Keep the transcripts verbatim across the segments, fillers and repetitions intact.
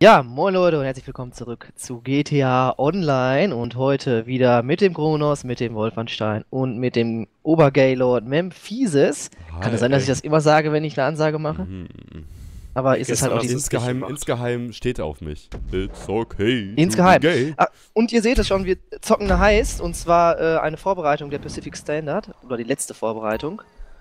Ja, moin Leute und herzlich willkommen zurück zu G T A Online und heute wieder mit dem Kronos, mit dem Wolfenstein und mit dem Obergaylord Memphises. Kann es sein, dass ich das immer sage, wenn ich eine Ansage mache? Mhm. Aber ist es halt auch Also dieses insgeheim, insgeheim steht er auf mich. It's okay. Insgeheim. Gay. Ah, und ihr seht es schon, wir zocken eine Heist und zwar äh, eine Vorbereitung der Pacific Standard oder die letzte Vorbereitung.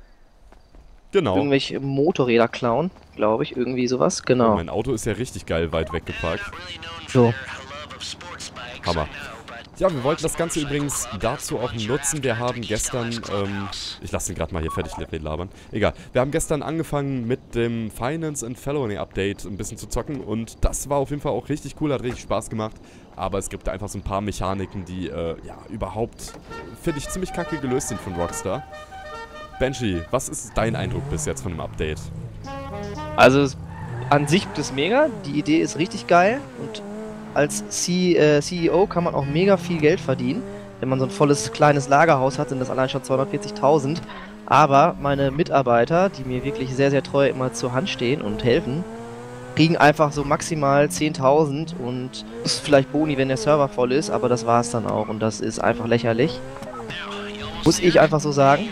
Genau. Irgendwelche Motorräder klauen, glaube ich, irgendwie sowas, genau. Oh, mein Auto ist ja richtig geil weit weggeparkt. So. Hammer. Ja, wir wollten das Ganze übrigens dazu auch nutzen. Wir haben gestern, ähm, ich lasse den gerade mal hier fertig labern. Egal. Wir haben gestern angefangen mit dem Finance and Felony Update ein bisschen zu zocken und das war auf jeden Fall auch richtig cool, hat richtig Spaß gemacht. Aber es gibt einfach so ein paar Mechaniken, die, äh, ja, überhaupt, finde ich, ziemlich kacke gelöst sind von Rockstar. Banshee, was ist dein Eindruck bis jetzt von dem Update? Also an sich das mega, die Idee ist richtig geil und als C äh, C E O kann man auch mega viel Geld verdienen. Wenn man so ein volles kleines Lagerhaus hat, sind das allein schon zweihundertvierzigtausend. Aber meine Mitarbeiter, die mir wirklich sehr, sehr treu immer zur Hand stehen und helfen, kriegen einfach so maximal zehntausend und ist vielleicht Boni, wenn der Server voll ist, aber das war's dann auch und das ist einfach lächerlich. Muss ich einfach so sagen.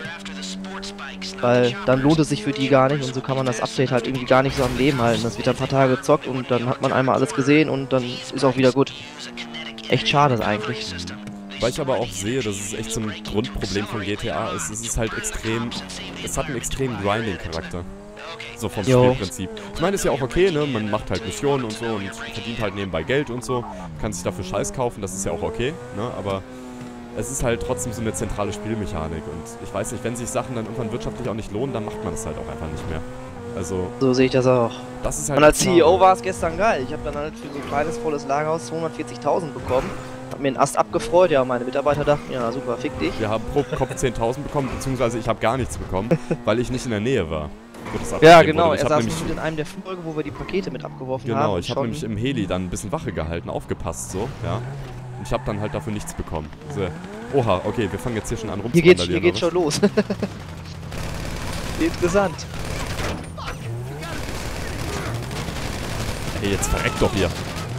Weil dann lohnt es sich für die gar nicht und so kann man das Update halt irgendwie gar nicht so am Leben halten. Das wird ein paar Tage gezockt und dann hat man einmal alles gesehen und dann ist auch wieder gut. Echt schade eigentlich. Weil ich aber auch sehe, dass es echt so ein Grundproblem von G T A ist. Es ist halt extrem, es hat einen extremen Grinding-Charakter. So vom Jo. Spielprinzip. Ich meine, ist ja auch okay, ne? Man macht halt Missionen und so und verdient halt nebenbei Geld und so. Kann sich dafür Scheiß kaufen, das ist ja auch okay, ne? Aber es ist halt trotzdem so eine zentrale Spielmechanik und ich weiß nicht, wenn sich Sachen dann irgendwann wirtschaftlich auch nicht lohnen, dann macht man es halt auch einfach nicht mehr. Also, So sehe ich das auch. das ist halt... Und als das C E O Wahre. war es gestern geil. Ich habe dann halt für so ein kleines, volles Lagerhaus zweihundertvierzigtausend bekommen. Hab mir einen Ast abgefreut, ja, und meine Mitarbeiter dachten, ja super, fick dich. Wir haben pro Kopf zehntausend bekommen, beziehungsweise ich habe gar nichts bekommen, weil ich nicht in der Nähe war. wo das Ja, abgegeben genau, wurde. Ich er hab saß nämlich, mit in einem der Folge, wo wir die Pakete mit abgeworfen haben. Genau, und ich habe schon- nämlich im Heli dann ein bisschen Wache gehalten, aufgepasst so, ja. Und ich habe dann halt dafür nichts bekommen. So. Oha, okay, wir fangen jetzt hier schon an Hier geht's, rumzurandalieren. hier geht's schon los. Interessant. Ey, jetzt verreck doch hier.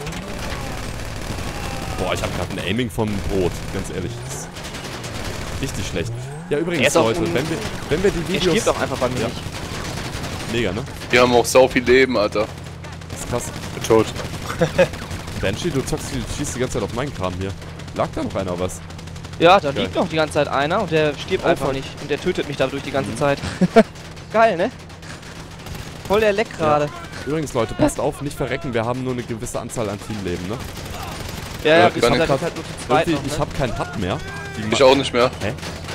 Boah, ich habe gerade ein Aiming vom Brot, ganz ehrlich. Das ist richtig schlecht. Ja, Er übrigens, ist auch Leute, ein- wenn wir, wenn wir die Er Videos... stirbt doch einfach bei mir Ja. nicht. Mega, ne? Die haben auch sau viel Leben, Alter. Das ist krass. Bin tot. Banshee, du zockst, du schießt die ganze Zeit auf meinen Kram hier. Lag da noch einer was? Ja, da Geil. liegt noch die ganze Zeit einer und der stirbt Oh, einfach fuck. nicht. Und der tötet mich dadurch die ganze Zeit. Geil, ne? Voll der Leck gerade. Übrigens, Leute, passt auf, nicht verrecken, wir haben nur eine gewisse Anzahl an Teamleben, ne? Ja, ja, Ja, wir kann sind ich- halt, halt nur zu zweit Irgendwie, noch, ich ne? habe keinen Hut mehr. Die Ich ma- auch nicht mehr. Hä?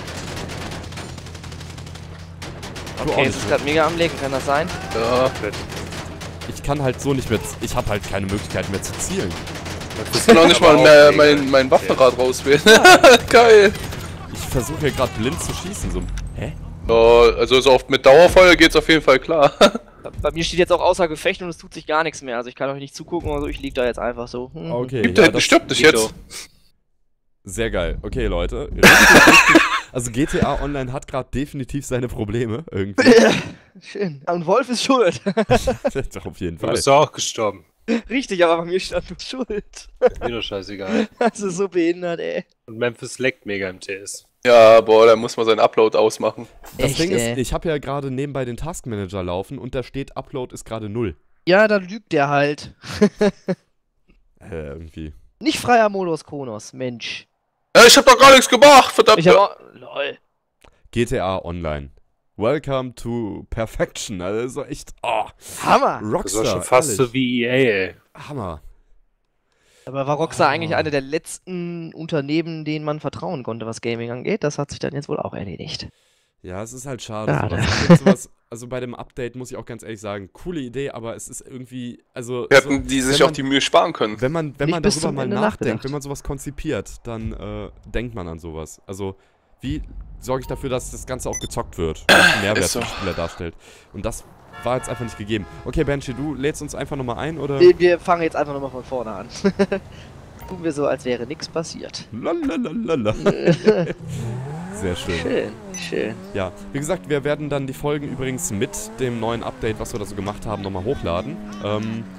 Du auch Okay, nicht, es ist ne? gerade mega am Legen, kann das sein? Ja, Ich kann halt so nicht mehr... z- Ich habe halt keine Möglichkeit mehr zu zielen. ich kann auch nicht mal mehr mein, mein Waffenrad rauswählen. Geil. Ich versuche hier gerade blind zu schießen, so... Hä? Oh, also so oft mit Dauerfeuer geht's auf jeden Fall klar. Bei- Bei mir steht jetzt auch außer Gefecht und es tut sich gar nichts mehr. Also ich kann euch nicht zugucken oder so, ich lieg da jetzt einfach so. Hm. Okay, Gibt ja, der, das- stirbt nicht geht jetzt. Sehr geil. Okay, Leute. Richtig, richtig. Also G T A Online hat gerade definitiv seine Probleme, irgendwie. Schön. Und Wolf ist schuld. Doch, auf jeden Du Fall. bist doch auch gestorben. Richtig, aber bei mir stand nur schuld. Ist mir doch scheißegal. Das ist so behindert, ey. Und Memphis leckt mega im T S. Ja, boah, da muss man seinen Upload ausmachen. Das Echt, Ding ist, ey. ich habe ja gerade nebenbei den Taskmanager laufen und da steht, Upload ist gerade null. Ja, dann lügt der halt. Äh, irgendwie. Nicht freier Modus, Kronos, Mensch. Ja, ich hab doch gar nichts gemacht, verdammt. Ich hab auch... Lol. G T A Online. Welcome to Perfection. Also echt, oh, Hammer. Das Rockstar. war schon fast ehrlich. so wie E A, ey. Hammer. Aber war Rockstar Oh. eigentlich eine der letzten Unternehmen, denen man vertrauen konnte, was Gaming angeht? Das hat sich dann jetzt wohl auch erledigt. Ja, es ist halt schade. Schade. Sowas. Ich find sowas, also bei dem Update muss ich auch ganz ehrlich sagen, coole Idee, aber es ist irgendwie, also Wir so, hätten die sich wenn auch die Mühe sparen können. wenn man, wenn Nicht man bis darüber zum mal Ende nachdenkt, nachgedacht. wenn man sowas konzipiert, dann äh, denkt man an sowas. Also wie sorge ich dafür, dass das Ganze auch gezockt wird und einen Mehrwert Ist so. für die Spieler darstellt. Und das war jetzt einfach nicht gegeben. Okay, Banshee, du lädst uns einfach nochmal ein, oder? Wir, wir fangen jetzt einfach nochmal von vorne an. Tun wir so, als wäre nichts passiert. Lalalala. Sehr schön. Schön, schön. Ja, wie gesagt, wir werden dann die Folgen übrigens mit dem neuen Update, was wir da so gemacht haben, nochmal hochladen. Ähm,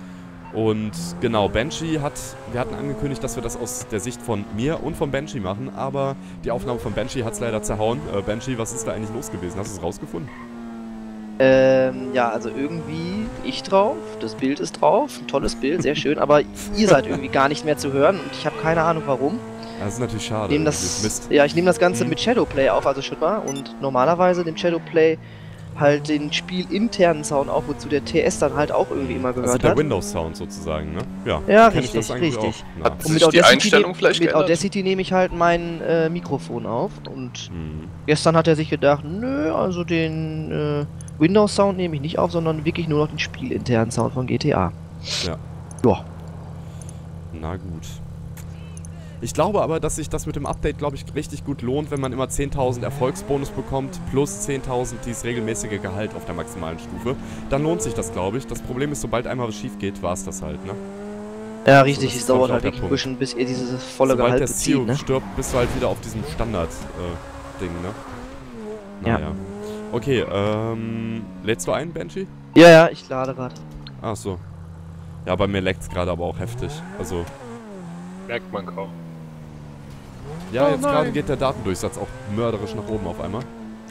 Und genau, Banshee hat, wir hatten angekündigt, dass wir das aus der Sicht von mir und von Banshee machen, aber die Aufnahme von Banshee hat es leider zerhauen. Äh, Banshee, was ist da eigentlich los gewesen? Hast du es rausgefunden? Ähm, ja, also irgendwie ich drauf, das Bild ist drauf, ein tolles Bild, sehr schön, aber ihr seid irgendwie gar nicht mehr zu hören und ich habe keine Ahnung warum. Das ist natürlich schade. Ich nehm das, Mist. Ja, ich nehme das Ganze mhm. mit Shadowplay auf, also schon mal, und normalerweise nimmt Shadowplay halt den spielinternen Sound auf, wozu der T S dann halt auch irgendwie immer gehört also der hat. der Windows-Sound sozusagen, ne? Ja, ja richtig, richtig. Hat und mit die Einstellung vielleicht Mit Audacity nehme ich halt mein äh, Mikrofon auf und hm. gestern hat er sich gedacht, nö, also den äh, Windows-Sound nehme ich nicht auf, sondern wirklich nur noch den spielinternen Sound von G T A. Ja. Ja. Na gut. Ich glaube aber, dass sich das mit dem Update, glaube ich, richtig gut lohnt, wenn man immer zehntausend Erfolgsbonus bekommt, plus zehntausend dieses regelmäßige Gehalt auf der maximalen Stufe. Dann lohnt sich das, glaube ich. Das Problem ist, sobald einmal was schief geht, war es das halt, ne? Ja, richtig. Es dauert halt wirklich ein bisschen, bis ihr dieses volle sobald Gehalt der bezieht, C E O ne? stirbt, bist du halt wieder auf diesem Standard-Ding, äh, ne? Naja. Ja. Okay, ähm... lädst du ein, Banshee? Ja, ja, ich lade gerade. Ach so. Ja, bei mir leckt's gerade aber auch heftig. Also... Merkt man kaum. Ja, oh jetzt gerade geht der Datendurchsatz auch mörderisch nach oben auf einmal.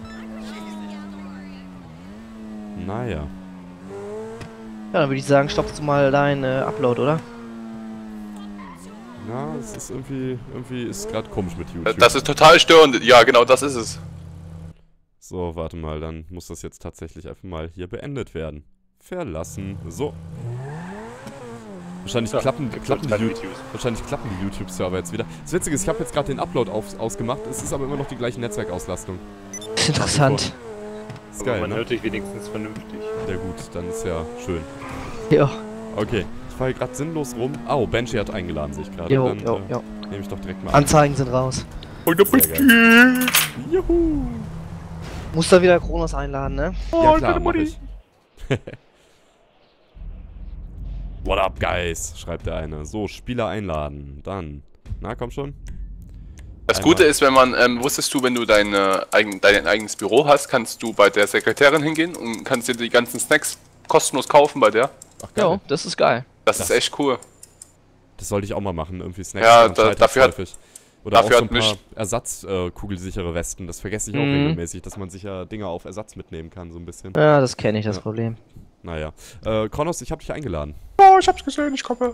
Naja. Ja, dann würde ich sagen, stoppst du mal deinen äh, Upload, oder? Na, es ist irgendwie, irgendwie ist gerade komisch mit YouTube. Das ist total störend. Ja, genau, das ist es. So, warte mal, dann muss das jetzt tatsächlich einfach mal hier beendet werden. Verlassen. So. Wahrscheinlich, ja, klappen, klappen die wahrscheinlich klappen die YouTube-Server jetzt wieder. Das Witzige ist, ich habe jetzt gerade den Upload auf, ausgemacht, es ist aber immer noch die gleiche Netzwerkauslastung. Interessant. Ist geil, man ne? hört dich wenigstens vernünftig. Ja gut, dann ist ja schön. Ja. Okay, ich fahre gerade sinnlos rum. Oh, Banshee hat eingeladen, sehe ich gerade. Jo, dann jo, äh, jo. nehme ich doch direkt mal Anzeigen an. Sind raus. Juhu! Muss da wieder Kronos einladen, ne? Ja klar, mach ich. What up, guys? Schreibt der eine. So, Spieler einladen. Dann. Na, komm schon. Das Einmal. Gute ist, wenn man, ähm, wusstest du, wenn du deine, eigen, dein eigenes Büro hast, kannst du bei der Sekretärin hingehen und kannst dir die ganzen Snacks kostenlos kaufen bei der. Ach, geil. Ja, das ist geil. Das, das ist echt cool. Das sollte ich auch mal machen, irgendwie Snacks. Ja, da, dafür hat, Oder dafür auch so ein hat paar mich Ersatzkugelsichere äh, Westen. Das vergesse ich auch mhm. regelmäßig, dass man sich ja Dinge auf Ersatz mitnehmen kann, so ein bisschen. Ja, das kenne ich, das ja. Problem. Naja. Äh, Kronos, ich hab dich eingeladen. Oh, ich hab's gesehen, ich komme.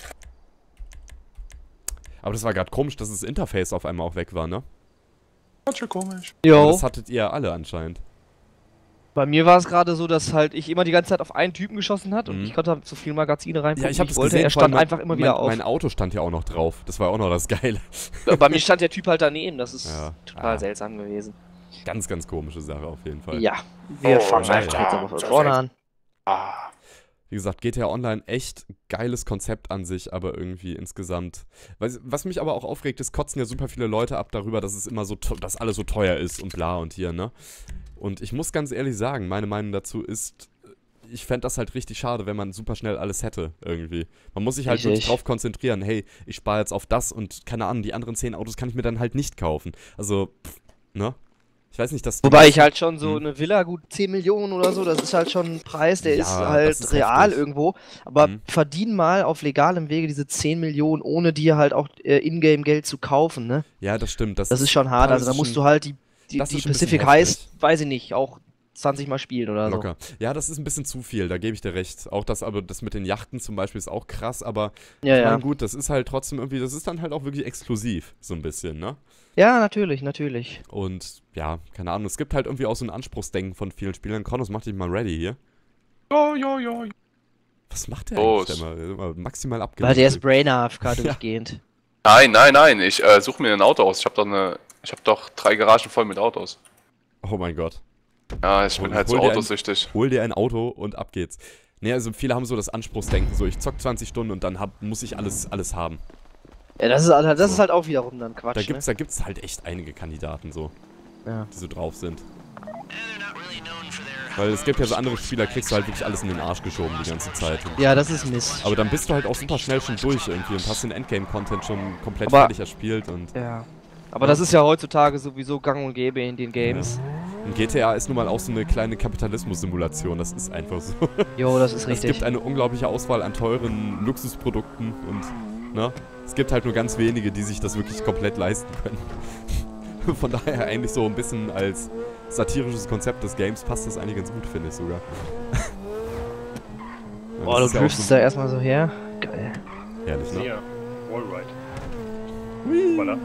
Aber das war gerade komisch, dass das Interface auf einmal auch weg war, ne? Ganz schön komisch. Jo. Aber das hattet ihr alle anscheinend. Bei mir war es gerade so, dass halt ich immer die ganze Zeit auf einen Typen geschossen hat und mhm. ich konnte so viele Magazine reinpacken. Ja, ich hab das wollte. gesehen, Er stand mein, einfach immer wieder mein, auf. Mein Auto stand ja auch noch drauf. Das war auch noch das Geile. Bei mir stand der Typ halt daneben. Das ist ja. total ah. seltsam gewesen. Ganz, ganz komische Sache auf jeden Fall. Ja, wir oh, fangen einfach jetzt aber von vorne an. Ah. Wie gesagt, G T A Online, echt geiles Konzept an sich, aber irgendwie insgesamt... Was, was mich aber auch aufregt, ist, kotzen ja super viele Leute ab darüber, dass es immer so, dass alles so teuer ist und bla und hier, ne? Und ich muss ganz ehrlich sagen, meine Meinung dazu ist, ich fände das halt richtig schade, wenn man super schnell alles hätte, irgendwie. Man muss sich halt Richtig. wirklich drauf konzentrieren, hey, ich spare jetzt auf das und keine Ahnung, die anderen zehn Autos kann ich mir dann halt nicht kaufen. Also, pff, ne? Ich weiß nicht, dass... Wobei ich halt schon so hm. eine Villa, gut zehn Millionen oder so, das ist halt schon ein Preis, der Ja, ist halt das ist real heftig. irgendwo. Aber Hm. verdien mal auf legalem Wege diese zehn Millionen, ohne dir halt auch äh, Ingame-Geld zu kaufen, ne? Ja, das stimmt. Das, Das ist schon hart, also da musst du halt die, die, das ist die schon ein bisschen Pacific heftig. heißt, weiß ich nicht, auch zwanzig Mal spielen oder Locker. Ja, das ist ein bisschen zu viel, da gebe ich dir recht. Auch das, aber das mit den Yachten zum Beispiel ist auch krass, aber so. Ja, ich ja. mein, gut, das ist halt trotzdem irgendwie, das ist dann halt auch wirklich exklusiv, so ein bisschen, ne? Ja, natürlich, natürlich. Und ja, keine Ahnung, es gibt halt irgendwie auch so ein Anspruchsdenken von vielen Spielern. Kronos, mach dich mal ready hier. Ja, ja, ja. Was macht der Oh, eigentlich? Der mal, immer maximal abgelenkt. Weil der ist Brain A F K durchgehend. Nein, nein, nein, ich äh, suche mir ein Auto aus. Ich habe doch eine, ich habe doch drei Garagen voll mit Autos. Oh mein Gott. Ja, ich bin Hol- halt hol so dir ein- autosüchtig. Hol dir ein Auto und ab geht's. Ne, also viele haben so das Anspruchsdenken, so ich zock zwanzig Stunden und dann hab, muss ich alles, alles haben. Ja, das ist, halt- das So. ist halt auch wiederum dann Quatsch, Da gibt's, ne? da gibt's halt echt einige Kandidaten so, Ja. die so drauf sind. Weil es gibt ja so andere Spieler, kriegst du halt wirklich alles in den Arsch geschoben die ganze Zeit. Und Ja, das ist Mist. aber dann bist du halt auch super schnell schon durch irgendwie und hast den Endgame-Content schon komplett Aber- fertig erspielt und... Ja. Aber das ist ja heutzutage sowieso gang und gäbe in den Games. Und G T A ist nun mal auch so eine kleine Kapitalismus-Simulation, das ist einfach so. Jo, das ist Es richtig. gibt eine unglaubliche Auswahl an teuren Luxusprodukten und, ne, es gibt halt nur ganz wenige, die sich das wirklich komplett leisten können. Von daher eigentlich so ein bisschen als satirisches Konzept des Games passt das eigentlich ganz gut, finde ich sogar. Boah, du driftst da erstmal so her. Geil. Herrlich, ne? Ja, Wallride. Hui. Voilà.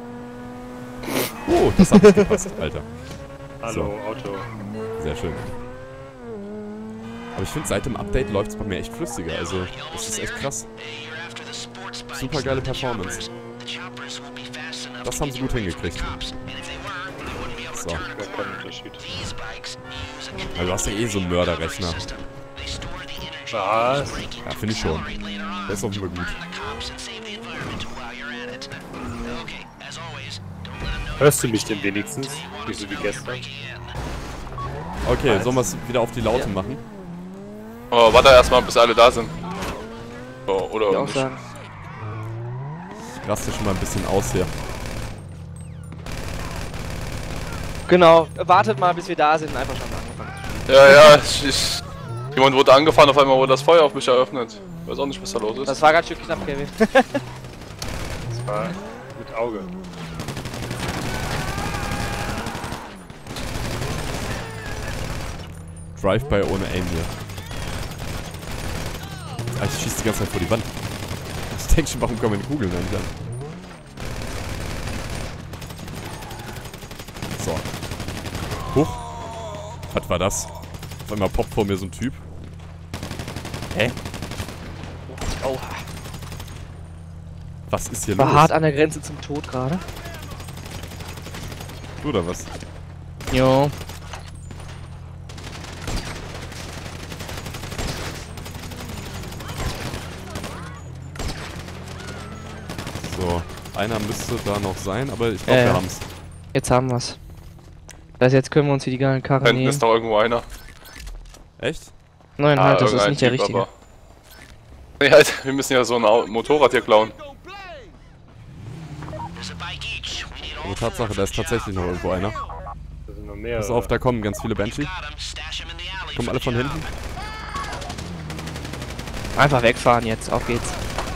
Oh, das hat nicht gepasst, Alter. Hallo, So. Auto. Sehr schön. Aber ich finde, seit dem Update läuft es bei mir echt flüssiger. Also, das ist echt krass. Super geile Performance. Das haben sie gut hingekriegt. So. Ja, kein Unterschied. Weil du hast ja eh so einen Mörderrechner. Was? Ja, finde ich schon. Der ist auf jeden Fall gut. Hörst du mich denn wenigstens? Nicht so wie gestern? Okay, sollen wir es wieder auf die Laute Ja. machen? Oh, warte erstmal, bis alle da sind. Oh, oder Ich auch nicht. sagen. Ich raste schon mal ein bisschen aus hier. Genau, wartet mal, bis wir da sind. Einfach schon angefangen. Ja, ja, ich, ich, jemand wurde angefahren, auf einmal wurde das Feuer auf mich eröffnet. Weiß auch nicht, was da los ist. Das war ganz schön knapp, Kevin. Das war mit Auge. Drive-by ohne Aim hier. Ah, ich schieße die ganze Zeit vor die Wand. Ich denke schon, warum kommen meine Kugeln eigentlich an? So. Huch. Was war das? Auf einmal poppt vor mir so ein Typ. Hä? Oh, Was ist hier war los? hart an der Grenze zum Tod gerade. Du oder was? Jo. So. Einer müsste da noch sein, aber ich glaube, Ja, wir ja. haben's. Jetzt haben wir's. Das heißt, jetzt können wir uns hier die geilen Da Karren hinten nehmen. ist noch irgendwo einer. Echt? Nein, Ah, halt, das ist irgendein nicht der Typ, richtige. aber- Nee, halt, wir müssen ja so ein Au- Motorrad hier klauen. Aber Tatsache, da ist tatsächlich noch irgendwo einer. Da sind noch mehrere. Pass auf, da kommen ganz viele Banshee. Kommen alle von hinten. Einfach wegfahren jetzt, auf geht's.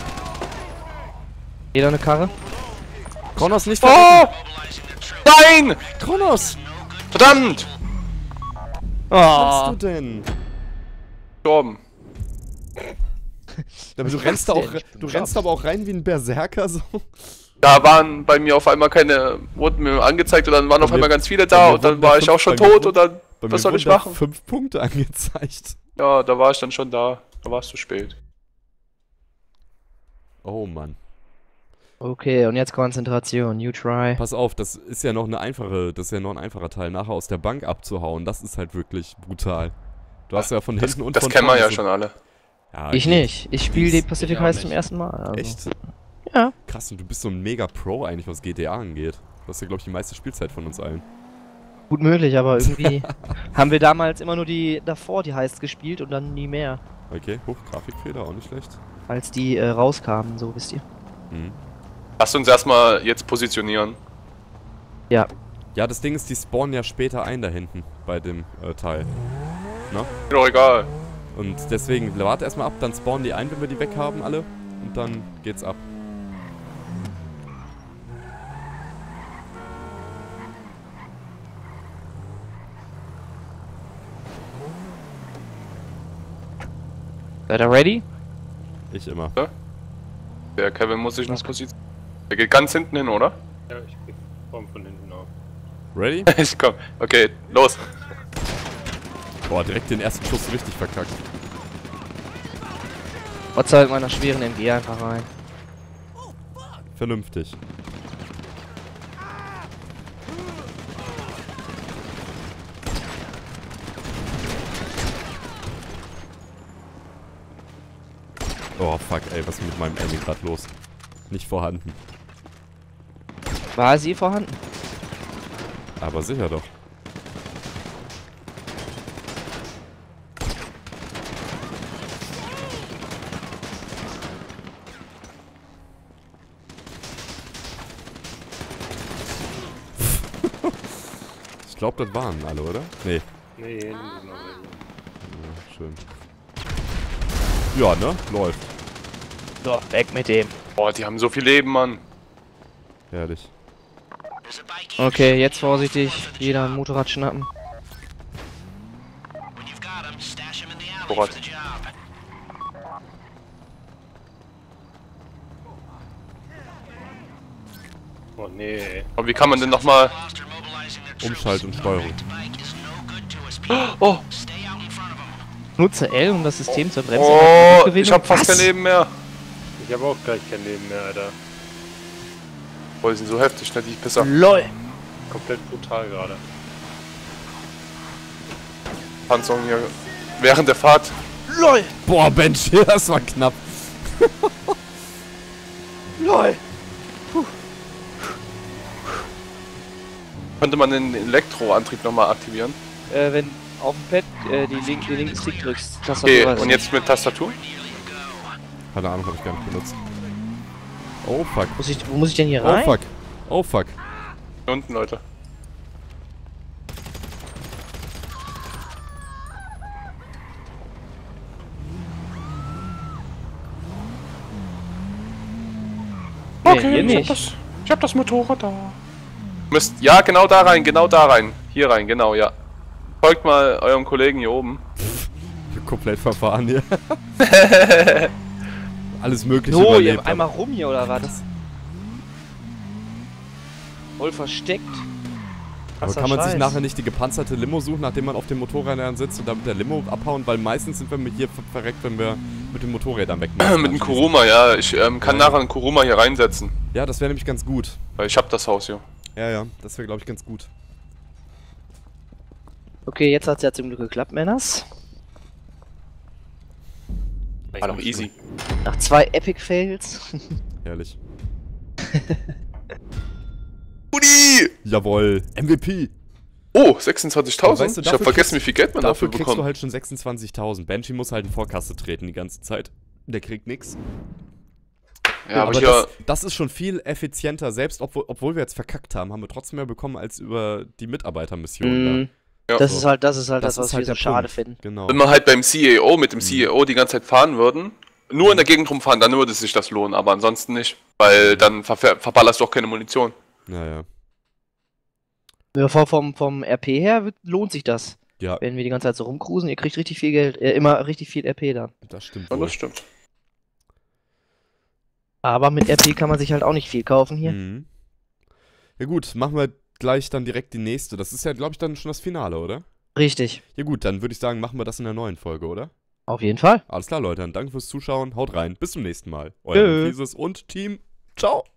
Jeder eine Karre? Kronos, nicht Oh! vergessen! Nein! Kronos! Verdammt! Was machst Oh, du denn? Gestorben. Aber du Was rennst da machst du auch, denn? Ich bin du rennst aber auch rein wie ein Berserker so. Da waren bei mir auf einmal keine, wurden mir angezeigt und dann waren Bei auf mir- einmal ganz viele bei da mir und dann wurden da war ich fünf- auch schon bei mir tot und wurden- dann, Bei mir was soll wurden ich da machen? fünf Punkte angezeigt. Ja, da war ich dann schon da. Da war es zu spät. Oh Mann. okay, und jetzt Konzentration. You try. Pass auf, das ist ja noch eine einfache, das ist ja noch ein einfacher Teil, nachher aus der Bank abzuhauen. Das ist halt wirklich brutal. Du hast ja von Das, hinten und das von kennen wir ja so- schon alle. Ja, Ich geht. nicht. Ich spiele die Pacific ich auch Heist zum nicht. ersten Mal. Also. Echt? Ja. Krass, und du bist so ein Mega-Pro eigentlich, was G T A angeht. Du hast ja, glaube ich, die meiste Spielzeit von uns allen. Gut möglich, aber irgendwie haben wir damals immer nur die davor die Heists gespielt und dann nie mehr. Okay, hoch, Grafikfehler, auch nicht schlecht. Als die äh, rauskamen, so wisst ihr. Mhm. Lass uns erstmal jetzt positionieren. Ja. Ja, das Ding ist, die spawnen ja später ein da hinten bei dem äh, Teil. Na? Ist doch egal. Und deswegen, warte erstmal ab, dann spawnen die ein, wenn wir die weg haben alle. Und dann geht's ab. Seid ihr ready? Ich immer. Der Kevin muss sich noch Okay. positionieren. Der geht ganz hinten hin, oder? Ja, ich krieg Form von hinten auf. Ready? Ich komm. Okay, los. Boah, direkt den ersten Schuss richtig verkackt. Otzer mit meiner schweren M G einfach rein. Vernünftig. Oh fuck, ey, was ist mit meinem Aiming gerade los? Nicht vorhanden. War sie vorhanden? Aber sicher doch. Ich glaube, das waren alle, oder? Nee. Nee, nee, noch Ja, schön. Ja, ne? Läuft. So, weg mit dem. Boah, die haben so viel Leben, Mann. Herrlich. Okay, jetzt vorsichtig. Jeder ein Motorrad schnappen. Motorrad. Oh nee, ey. Und wie kann man denn nochmal... Umschalt und Steuerung. Oh, Nutze L, um das System zur Bremse. oh ich hab fast kein Leben mehr. Ich habe auch gleich kein Leben mehr, Alter. Boah, die sind so heftig, ne, die Pisser. LOL. Komplett brutal gerade. Panzerung hier während der Fahrt. LOL. Boah, Banshee, das war knapp. LOL. Könnte man den Elektroantrieb nochmal aktivieren? Äh, wenn auf dem Pad äh, die link, den linken Stick drückst. Okay, und jetzt mit Tastatur? Keine Ahnung, habe ich gar nicht benutzt. Oh fuck. Muss ich, wo muss ich denn hier Oh rein? fuck. Oh fuck. Hier unten, Leute. Nee, hier nicht. Ich hab, das, ich hab das Motorrad da. Müsst, ja, genau da rein, genau da rein. Hier rein, genau, ja. Folgt mal eurem Kollegen hier oben. Komplett verfahren hier. Alles mögliche So, überlebt. ihr einmal rum hier oder was? Voll versteckt. Aber Krasser kann man sich Scheiß. nachher nicht die gepanzerte Limo suchen, nachdem man auf dem Motorrädern sitzt und dann mit der Limo abhauen? Weil meistens sind wir mit hier ver- verreckt, wenn wir mit den Motorrädern wegmachen. Mit dem Kuruma, ja. Ich ähm, kann nachher einen Kuruma hier reinsetzen. Ja, das wäre nämlich ganz gut. Weil ich hab das Haus hier. Ja, ja, das wäre, glaube ich, ganz gut. Okay, jetzt hat's ja zum Glück geklappt, Männers. War doch easy. Nach zwei Epic Fails. Herrlich. Udi! Jawohl. M V P. Oh, sechsundzwanzigtausend? Aber weißt du, Ich hab dafür vergessen, kriegst- wie viel Geld man Dafür dafür kriegst du bekommt. halt schon sechsundzwanzigtausend. Banshee muss halt in Vorkasse treten die ganze Zeit. Der kriegt nix. Ja, aber, aber hier... das, das ist schon viel effizienter. Selbst obwohl, obwohl wir jetzt verkackt haben, haben wir trotzdem mehr bekommen als über die Mitarbeitermission. Mhm. Ja, Das so. ist halt, das ist halt Das das, was ist halt wir so der schade Punkt. finden. Genau. Wenn wir halt beim C E O mit dem C E O die ganze Zeit fahren würden, nur in der Gegend rumfahren, dann würde sich das lohnen, aber ansonsten nicht. Weil dann ver ver verballerst du auch keine Munition. Naja. Ja, vom, vom, vom R P her wird, lohnt sich das. Ja, Wenn wir die ganze Zeit so rumcruisen, ihr kriegt richtig viel Geld, äh, immer richtig viel R P dann. das stimmt Ja, wohl. das stimmt. Aber mit R P kann man sich halt auch nicht viel kaufen hier. Mhm. Ja gut, machen wir gleich dann direkt die nächste. Das ist ja, glaube ich, dann schon das Finale, oder? Richtig. Ja gut, dann würde ich sagen, machen wir das in der neuen Folge, oder? Auf jeden Fall. Alles klar, Leute, dann danke fürs Zuschauen. Haut rein. Bis zum nächsten Mal. Euer Tschö. Fieses und Team. Ciao.